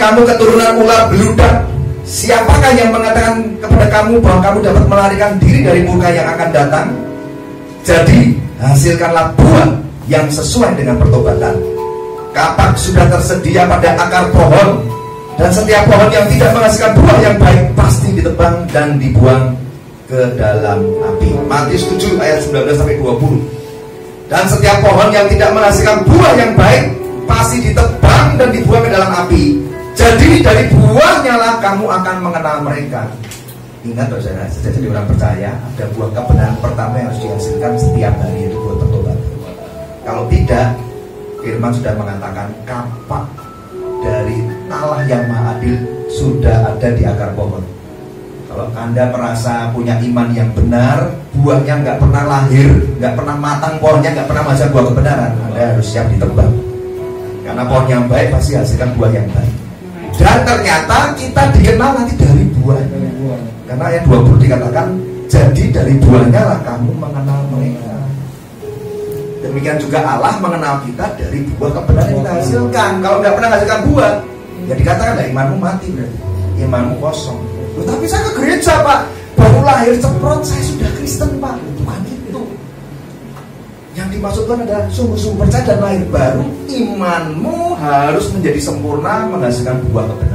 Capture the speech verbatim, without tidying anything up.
kamu keturunan ular beludak. Siapakah yang mengatakan kepada kamu bahwa kamu dapat melarikan diri dari murka yang akan datang? Jadi hasilkanlah buah yang sesuai dengan pertobatan. Kapak sudah tersedia pada akar pohon, dan setiap pohon yang tidak menghasilkan buah yang baik pasti ditebang dan dibuang ke dalam api. Matius tujuh ayat sembilan belas sampai dua puluh. Dan setiap pohon yang tidak menghasilkan buah yang baik pasti ditebang dan dibuang ke dalam api. Jadi dari buahnya lah kamu akan mengenal mereka. Ingat saudara, sejak jadi orang percaya, ada buah kebenaran pertama yang harus dihasilkan setiap hari, itu buah pertobatan. Kalau tidak, firman sudah mengatakan kapak dari Allah yang maha adil sudah ada di akar pohon. Kalau Anda merasa punya iman yang benar, buahnya nggak pernah lahir, nggak pernah matang pohonnya, nggak pernah menghasilkan buah kebenaran, Anda harus siap ditebang. Karena pohon yang baik pasti hasilkan buah yang baik. Dan ternyata kita dikenal nanti dari buahnya. Karena ayat dua puluh dikatakan, jadi dari buahnya lah kamu mengenal mereka. Demikian juga Allah mengenal kita dari buah kebenaran yang kita hasilkan. Kalau nggak pernah hasilkan buah, ya dikatakan lah imanmu mati berarti, imanmu kosong. Loh, tapi saya ke gereja Pak, baru lahir ceprot saya sudah Kristen Pak. Bukan itu. Yang dimaksudkan adalah sungguh-sungguh percaya dan lahir baru. Imanmu harus menjadi sempurna, menghasilkan buah kebenaran.